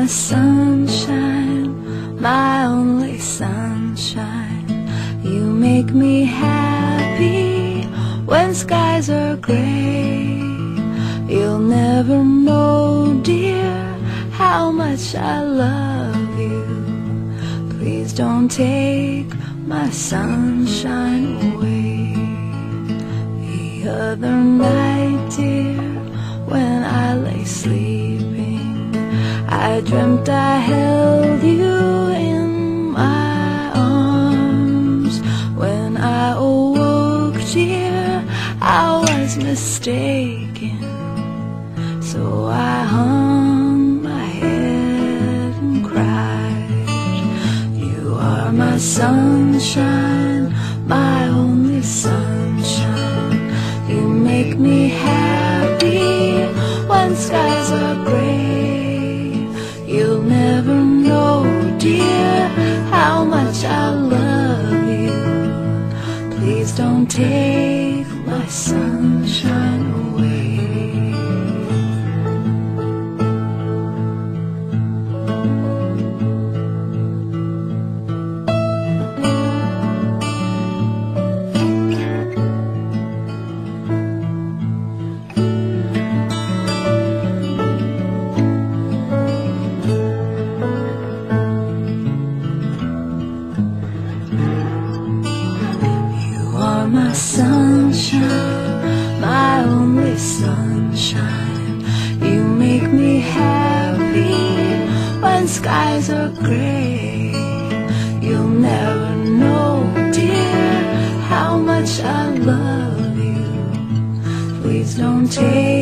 my sunshine, my only sunshine. You make me happy when skies are gray. You'll never know, dear, how much I love you. Please don't take my sunshine away. The other night, dear, when I lay sleeping, I dreamt I held you in my arms. When I awoke, dear, I was mistaken. So I hung my head and cried. You are my sunshine, my only sunshine. You make me happy when skies are gray. You'll never know, dear, how much I love you. Please don't take my sunshine away. My sunshine, my only sunshine. You make me happy when skies are gray. You'll never know, dear, how much I love you. Please don't take